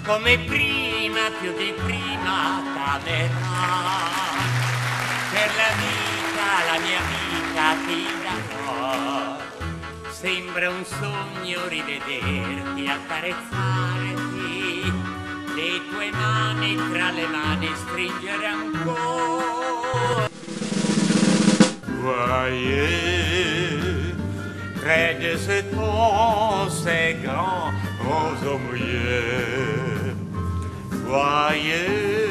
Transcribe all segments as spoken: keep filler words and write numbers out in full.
come prima, più di prima cadrà. Per la vita, la mia vita ti darò. Sembra un sogno rivederti, accarezzarti, le tue mani tra le mani stringere ancora. Voyez, près de cet c'est grand, aux hommes. Voyez,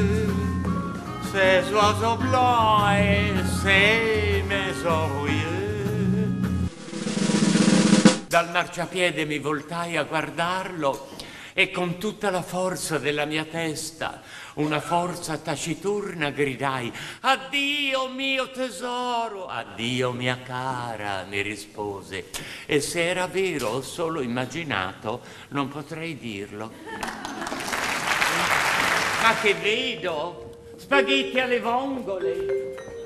ces oiseaux blancs et ces maisons rouillées. Dal marciapiede mi voltai a guardarlo e con tutta la forza della mia testa, una forza taciturna, gridai: addio mio tesoro, addio mia cara, mi rispose. E se era vero o solo immaginato, non potrei dirlo. Ma che vedo? Spaghetti alle vongole.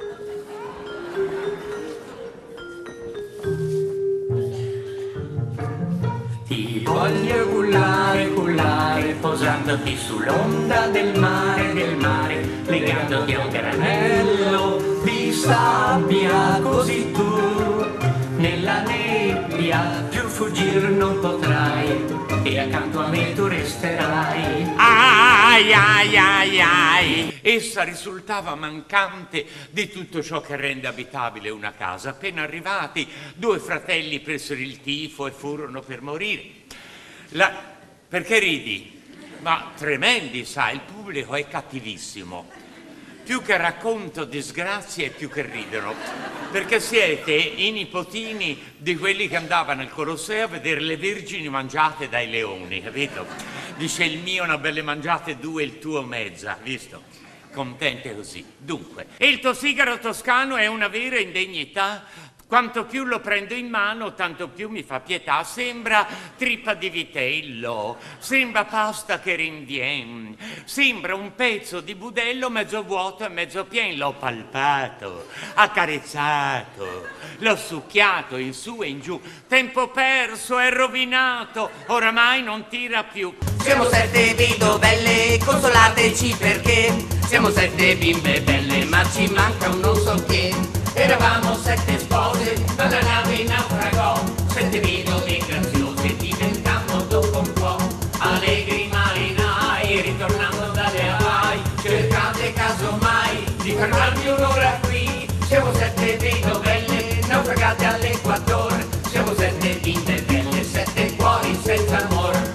Ti voglio cullare, cullare, posandoti sull'onda del mare, del mare, legandoti a un caranello di sabbia, così tu nella nebbia più fuggir non potrai e accanto a me tu resterai. Ai ai ai ai. Essa risultava mancante di tutto ciò che rende abitabile una casa. Appena arrivati, due fratelli presero il tifo e furono per morire. La... Perché ridi? Ma tremendi, sai, il pubblico è cattivissimo. Più che racconto disgrazie, più che ridono. Perché siete i nipotini di quelli che andavano al Colosseo a vedere le vergini mangiate dai leoni, capito? Dice il mio una belle mangiate, due il tuo mezza, visto? Contente così. Dunque, e il tuo sigaro toscano è una vera indegnità. Quanto più lo prendo in mano, tanto più mi fa pietà. Sembra trippa di vitello, sembra pasta che rinvien, sembra un pezzo di budello mezzo vuoto e mezzo pieno. L'ho palpato, accarezzato, l'ho succhiato in su e in giù. Tempo perso, è rovinato, oramai non tira più. Siamo sette vidovelle, consolateci perché siamo sette bimbe belle, ma ci manca un non so che. Eravamo sette spose, ma la nave naufragò, sette vedovi graziose, diventammo dopo un po' allegri marinai, ritornando dalle Hawaii, cercate casomai di fermarmi un'ora qui. Siamo sette vedovelle, naufragate all'Equator, siamo sette bimbe belle, sette cuori senza amor.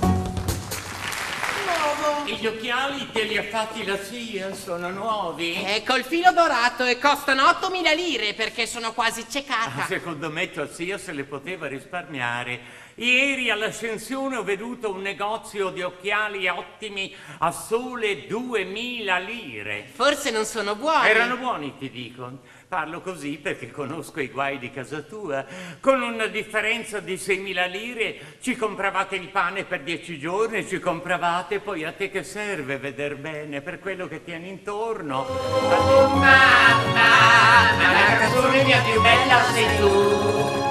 Gli occhiali te li ha fatti la zia, sono nuovi? E col filo dorato e costano ottomila lire perché sono quasi ciecata. Ah, secondo me tua zia se le poteva risparmiare. Ieri all'Ascensione ho veduto un negozio di occhiali ottimi a sole duemila lire. Forse non sono buoni. Erano buoni, ti dico. Parlo così perché conosco i guai di casa tua. Con una differenza di seimila lire ci compravate il pane per dieci giorni, ci compravate, poi a te che serve veder bene per quello che tieni intorno. Mamma, la canzone mia più bella sei tu.